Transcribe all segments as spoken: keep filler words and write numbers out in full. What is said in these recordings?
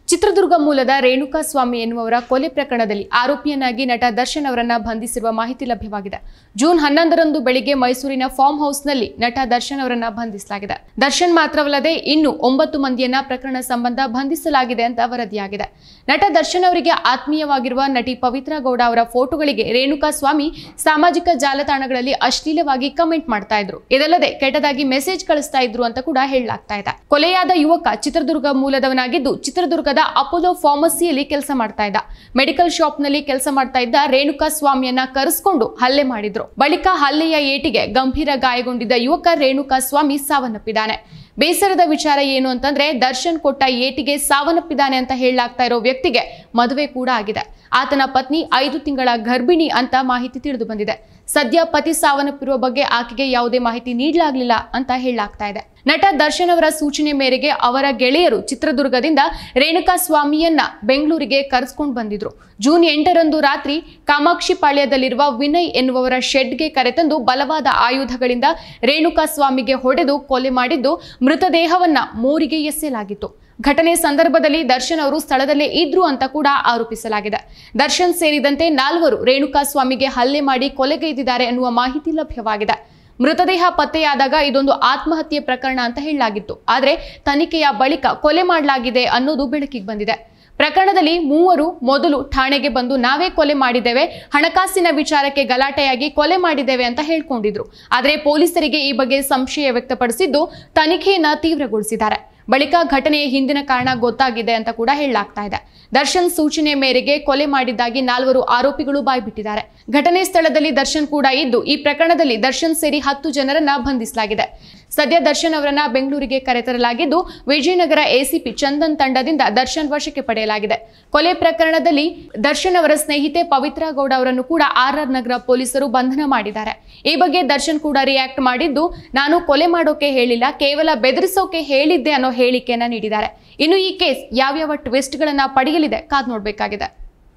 ಚಿತ್ರದುರ್ಗ ಮೂಲದ ರೇಣುಕಾ ಸ್ವಾಮಿ ಎನ್ನುವವರ ಕೊಲೆ ಪ್ರಕರಣದಲ್ಲಿ ಆರೋಪಿಯನ್ನಾಗಿ ನಟ ದರ್ಶನ್ ಅವರನ್ನ ಬಂಧಿಸಿರುವ ಮಾಹಿತಿ ಲಭ್ಯವಾಗಿದೆ. ಜೂನ್ ಹನ್ನೊಂದರಂದು ಬೆಳಿಗ್ಗೆ ಮೈಸೂರಿನ ಫಾರ್ಮ್ ಹೌಸ್ನಲ್ಲಿ ನಟ ದರ್ಶನ್ ಅವರನ್ನ ಬಂಧಿಸಲಾಗಿದೆ. ದರ್ಶನ್ ಮಾತ್ರವಲ್ಲದೆ ಇನ್ನು ಒಂಬತ್ತು ಮಂದಿಯನ್ನ ಪ್ರಕರಣ ಸಂಬಂಧ ಬಂಧಿಸಲಾಗಿದೆ ಅಂತ ವರದಿಯಾಗಿದೆ. ನಟ ದರ್ಶನ್ ಅವರಿಗೆ ಆತ್ಮೀಯವಾಗಿರುವ ನಟಿ ಪವಿತ್ರ ಗೌಡ ಅವರ ಫೋಟೋಗಳಿಗೆ ರೇಣುಕಾ ಸ್ವಾಮಿ ಸಾಮಾಜಿಕ ಜಾಲತಾಣಗಳಲ್ಲಿ ಅಶ್ಲೀಲವಾಗಿ ಕಮೆಂಟ್ ಮಾಡ್ತಾ ಇದ್ರು. ಇದಲ್ಲದೆ ಕೆಟ್ಟದಾಗಿ ಮೆಸೇಜ್ ಕಳಿಸ್ತಾ ಇದ್ರು ಅಂತ ಕೂಡ ಹೇಳಲಾಗ್ತಾ ಇದೆ. ಕೊಲೆಯಾದ ಯುವಕ ಚಿತ್ರದುರ್ಗ ಮೂಲದವನಾಗಿದ್ದು ಚಿತ್ರದುರ್ಗ ಅಪೋಲೋ ಫಾರ್ಮಸಿಯಲ್ಲಿ ಕೆಲಸ ಮಾಡ್ತಾ ಇದ್ದ. ಮೆಡಿಕಲ್ ಶಾಪ್ ನಲ್ಲಿ ಕೆಲಸ ಮಾಡ್ತಾ ಇದ್ದ ರೇಣುಕಾ ಸ್ವಾಮಿಯನ್ನ ಕರೆಸಿಕೊಂಡು ಹಲ್ಲೆ ಮಾಡಿದ್ರು. ಬಳಿಕ ಹಲ್ಲೆಯ ಏಟಿಗೆ ಗಂಭೀರ ಗಾಯಗೊಂಡಿದ್ದ ಯುವಕ ರೇಣುಕಾ ಸ್ವಾಮಿ ಸಾವನ್ನಪ್ಪಿದ್ದಾನೆ. ಬೇಸರದ ವಿಚಾರ ಏನು ಅಂತಂದ್ರೆ ದರ್ಶನ್ ಕೊಟ್ಟ ಏಟಿಗೆ ಸಾವನ್ನಪ್ಪಿದ್ದಾನೆ ಅಂತ ಹೇಳಲಾಗ್ತಾ ಇರೋ ವ್ಯಕ್ತಿಗೆ ಮದುವೆ ಕೂಡ ಆಗಿದೆ. ಆತನ ಪತ್ನಿ ಐದು ತಿಂಗಳ ಗರ್ಭಿಣಿ ಅಂತ ಮಾಹಿತಿ ತಿಳಿದು ಬಂದಿದೆ. ಸದ್ಯ ಪತಿ ಸಾವನ್ನಪ್ಪಿರುವ ಬಗ್ಗೆ ಆಕೆಗೆ ಯಾವುದೇ ಮಾಹಿತಿ ನೀಡಲಾಗಲಿಲ್ಲ ಅಂತ ಹೇಳಲಾಗ್ತಾ ಇದೆ. ನಟ ದರ್ಶನ್ ಅವರ ಸೂಚನೆ ಮೇರೆಗೆ ಅವರ ಗೆಳೆಯರು ಚಿತ್ರದುರ್ಗದಿಂದ ರೇಣುಕಾ ಸ್ವಾಮಿಯನ್ನ ಬೆಂಗಳೂರಿಗೆ ಕರೆಸ್ಕೊಂಡು ಬಂದಿದ್ರು. ಜೂನ್ ಎಂಟರಂದು ರಾತ್ರಿ ಕಾಮಾಕ್ಷಿ ಪಾಳ್ಯದಲ್ಲಿರುವ ವಿನಯ್ ಎನ್ನುವವರ ಶೆಡ್ಗೆ ಕರೆತಂದು ಬಲವಾದ ಆಯುಧಗಳಿಂದ ರೇಣುಕಾ ಸ್ವಾಮಿಗೆ ಹೊಡೆದು ಕೊಲೆ ಮಾಡಿದ್ದು ಮೃತದೇಹವನ್ನ ಮೋರಿಗೆ ಎಸೆಯಲಾಗಿತ್ತು. ಘಟನೆ ಸಂದರ್ಭದಲ್ಲಿ ದರ್ಶನ್ ಅವರು ಸ್ಥಳದಲ್ಲೇ ಇದ್ರು ಅಂತ ಕೂಡ ಆರೋಪಿಸಲಾಗಿದೆ. ದರ್ಶನ್ ಸೇರಿದಂತೆ ನಾಲ್ವರು ರೇಣುಕಾ ಸ್ವಾಮಿಗೆ ಹಲ್ಲೆ ಮಾಡಿ ಕೊಲೆಗೈದಿದ್ದಾರೆ ಎನ್ನುವ ಮಾಹಿತಿ ಲಭ್ಯವಾಗಿದೆ. ಮೃತದೇಹ ಪತ್ತೆಯಾದಾಗ ಇದೊಂದು ಆತ್ಮಹತ್ಯೆ ಪ್ರಕರಣ ಅಂತ ಹೇಳಲಾಗಿತ್ತು. ಆದರೆ ತನಿಖೆಯ ಬಳಿಕ ಕೊಲೆ ಮಾಡಲಾಗಿದೆ ಅನ್ನೋದು ಬೆಳಕಿಗೆ ಬಂದಿದೆ. ಪ್ರಕರಣದಲ್ಲಿ ಮೂವರು ಮೊದಲು ಠಾಣೆಗೆ ಬಂದು ನಾವೇ ಕೊಲೆ ಮಾಡಿದ್ದೇವೆ, ಹಣಕಾಸಿನ ವಿಚಾರಕ್ಕೆ ಗಲಾಟೆಯಾಗಿ ಕೊಲೆ ಮಾಡಿದ್ದೇವೆ ಅಂತ ಹೇಳ್ಕೊಂಡಿದ್ರು. ಆದರೆ ಪೊಲೀಸರಿಗೆ ಈ ಬಗ್ಗೆ ಸಂಶಯ ವ್ಯಕ್ತಪಡಿಸಿದ್ದು ತನಿಖೆಯನ್ನ ತೀವ್ರಗೊಳಿಸಿದ್ದಾರೆ. ಬಳಿಕ ಘಟನೆಯ ಹಿಂದಿನ ಕಾರಣ ಗೊತ್ತಾಗಿದೆ ಅಂತ ಕೂಡ ಹೇಳಲಾಗ್ತಾ ಇದೆ. ದರ್ಶನ್ ಸೂಚನೆ ಮೇರೆಗೆ ಕೊಲೆ ಮಾಡಿದ್ದಾಗಿ ನಾಲ್ವರು ಆರೋಪಿಗಳು ಬಾಯ್ಬಿಟ್ಟಿದ್ದಾರೆ. ಘಟನೆ ಸ್ಥಳದಲ್ಲಿ ದರ್ಶನ್ ಕೂಡ ಇದ್ದು ಈ ಪ್ರಕರಣದಲ್ಲಿ ದರ್ಶನ್ ಸೇರಿ ಹತ್ತು ಜನರನ್ನ ಬಂಧಿಸಲಾಗಿದೆ. ಸದ್ಯ ದರ್ಶನ್ ಅವರನ್ನ ಬೆಂಗಳೂರಿಗೆ ಕರೆತರಲಾಗಿದ್ದು ವಿಜಯನಗರ ಎಸಿಪಿ ಚಂದನ್ ತಂಡದಿಂದ ದರ್ಶನ್ ವಶಕ್ಕೆ ಪಡೆಯಲಾಗಿದೆ. ಕೊಲೆ ಪ್ರಕರಣದಲ್ಲಿ ದರ್ಶನ್ ಅವರ ಸ್ನೇಹಿತೆ ಪವಿತ್ರ ಗೌಡ ಅವರನ್ನು ಕೂಡ ಆರ್ ಆರ್ ನಗರ ಪೊಲೀಸರು ಬಂಧನ ಮಾಡಿದ್ದಾರೆ. ಈ ಬಗ್ಗೆ ದರ್ಶನ್ ಕೂಡ ರಿಯಾಕ್ಟ್ ಮಾಡಿದ್ದು, ನಾನು ಕೊಲೆ ಮಾಡೋಕೆ ಹೇಳಿಲ್ಲ, ಕೇವಲ ಬೆದರಿಸೋಕೆ ಹೇಳಿದ್ದೆ ಅನ್ನೋ ಹೇಳಿಕೆಯನ್ನ ನೀಡಿದ್ದಾರೆ. ಇನ್ನು ಈ ಕೇಸ್ ಯಾವ್ಯಾವ ಟ್ವಿಸ್ಟ್ ಗಳನ್ನ ಪಡೆಯಲಿದೆ ಕಾದ್ ನೋಡಬೇಕಾಗಿದೆ.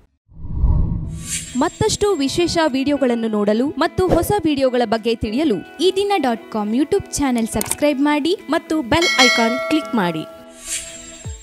ಮತ್ತಷ್ಟು ವಿಶೇಷ ವಿಡಿಯೋಗಳನ್ನು ನೋಡಲು ಮತ್ತು ಹೊಸ ವಿಡಿಯೋಗಳ ಬಗ್ಗೆ ತಿಳಿಯಲು Ee Dina dot com YouTube channel subscribe ಮಾಡಿ ಮತ್ತು ಬೆಲ್ ಐಕಾನ್ ಕ್ಲಿಕ್ ಮಾಡಿ.